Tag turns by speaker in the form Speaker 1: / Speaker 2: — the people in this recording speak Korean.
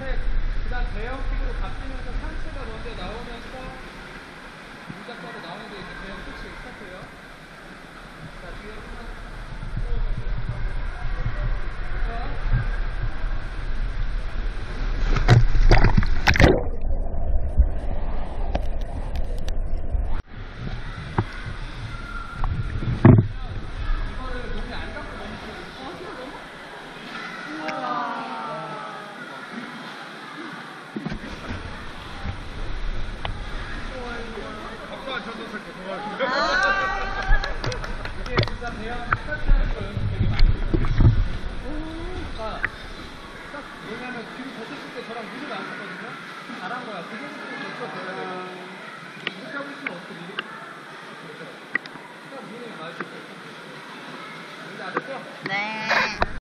Speaker 1: 스텝, 그 다음 대형킥으로 바뀌면서 상체가 먼저 나오면서 동작자로 나오는데 이제 대형 킥이 스타트예요. 자, 뒤에 하나. 이게 진짜 대형 스타트